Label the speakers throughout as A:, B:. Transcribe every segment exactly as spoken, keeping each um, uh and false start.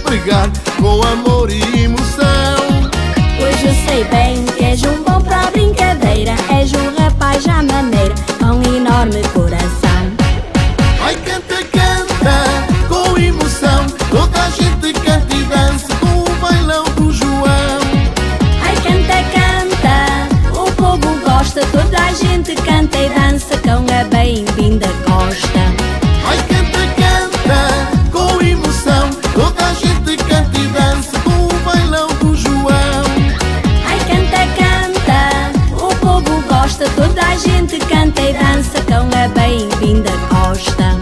A: pregar com amor e emoção.
B: Pois eu sei bem que és um bom para a brincadeira, és um rapaz à maneira, com um enorme coração.
A: Ai, canta, canta com emoção, toda a gente canta e dança com o bailão do João.
B: Ai, canta, canta, o povo gosta, toda a gente canta e dança com a bem-vinda Costa.
A: Ai, canta, canta com emoção, toda a gente canta e dança com o bailão do João.
B: Ai, canta, canta, o povo gosta, toda a gente canta e dança com a bem-vinda Costa.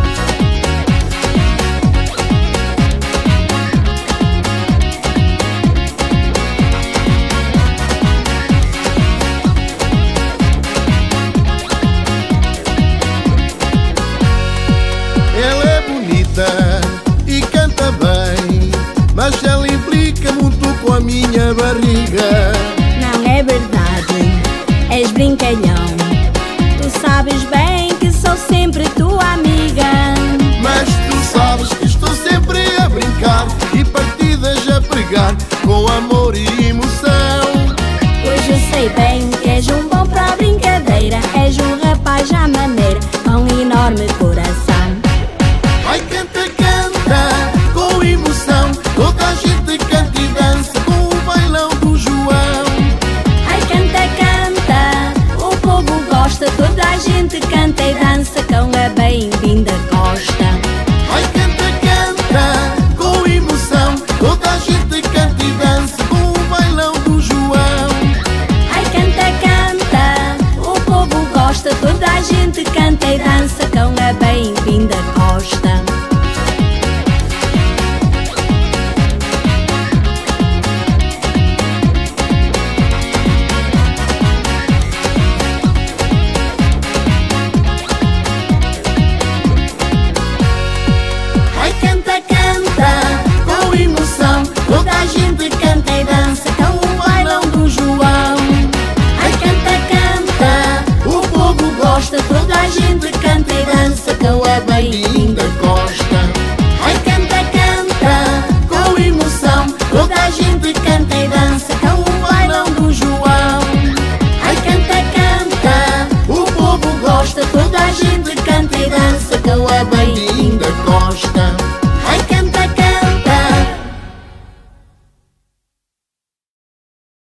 A: Ela é bonita e canta bem, mas ela implica muito com a minha barriga.
B: Não é verdade, és brincalhão, tu sabes bem que sou sempre tua amiga.
A: Mas tu sabes que estou sempre a brincar e partidas a pregar com amor e emoção.
B: Pois eu sei bem que és um bom para a brincadeira, és um rapaz à maneira, com um enorme coração.
A: Ai, canta, canta com emoção, toda a gente canta e dança com o bailão do João.
B: Ai, canta, canta, o povo gosta, toda a gente canta e dança com a bem-vinda Costa.
A: Ai, canta, canta com emoção, toda a gente canta e dança com o bailão do João.
B: Ai, canta, canta, o povo gosta, toda a gente canta e dança com a bem-vinda Costa.
A: Ai, canta, canta com emoção, toda a gente canta e dança com o bailão do João.
B: Ai, canta, canta,
A: O povo gosta, toda a gente canta e dança com a bem-vinda Costa. Ai, canta, canta com emoção, toda a gente canta e dança com o bailão do João.
B: ai, canta, canta,
A: O povo gosta, toda a gente